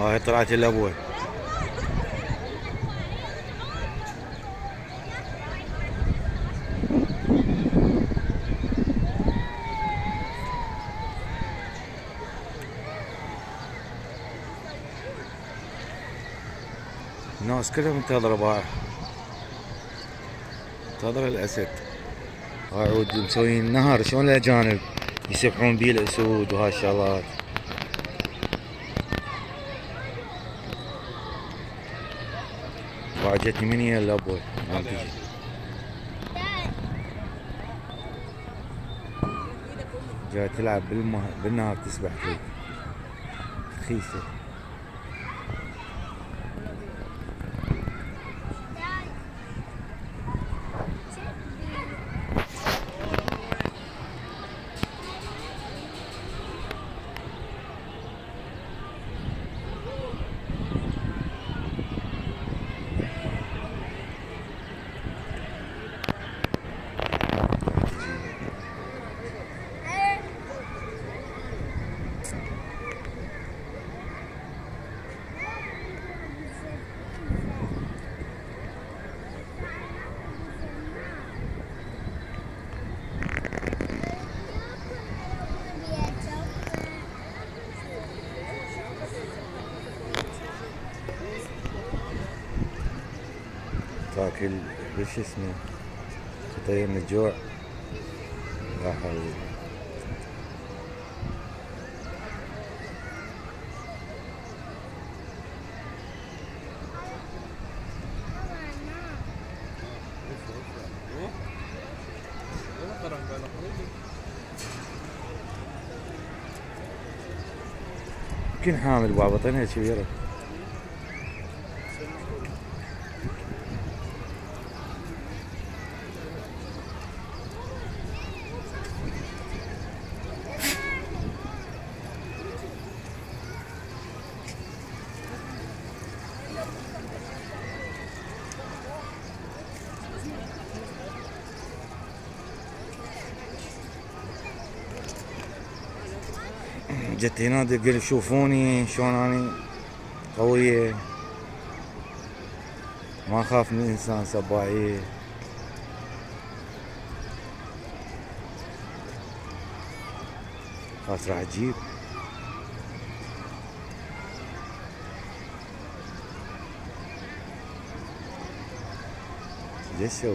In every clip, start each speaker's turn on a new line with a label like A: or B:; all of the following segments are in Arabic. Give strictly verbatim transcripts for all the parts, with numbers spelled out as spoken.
A: هاي طلعت الابوه. الناس كلها منتظرة باع، منتظرة الأسد. هاي عود مسويين نهر شلون الأجانب يسبحون بيه الأسود وهاي الشغلات. وعجتني من هي الأبوة عم تجي. جاي تلعب بالمه... بالنهر تسبح فيه. رخيصة. تاكل وش اسمه تطير من الجوع. لا حول. يمكن حامل بعض بطنها كبيرة. جت هنا تقول شوفوني شلون اني قوية، ما اخاف من الانسان سباعية. خلاص راح تجيب. ايش اسوي؟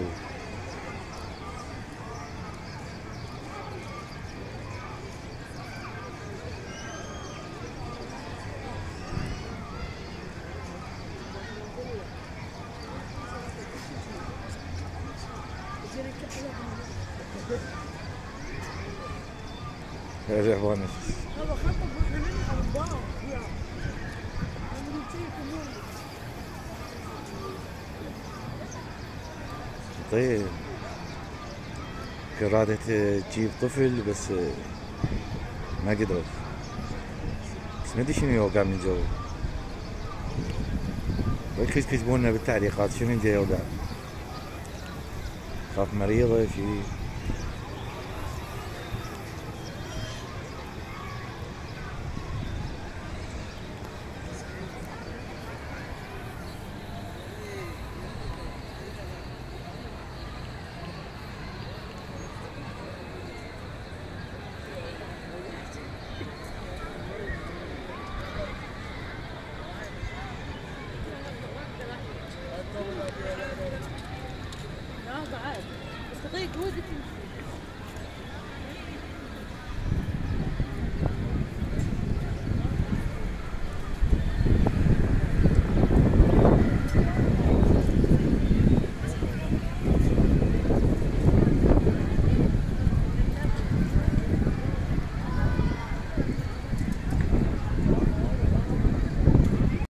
A: الرهوان طيب كرادت تجيب طفل بس ما قدرت، بس ما ادري شنو يوقع من جو. يكتبون لنا بالتعليقات شنو جاي يوقع. خاف مريضة شي.
B: لا بعد بس تطيق ودك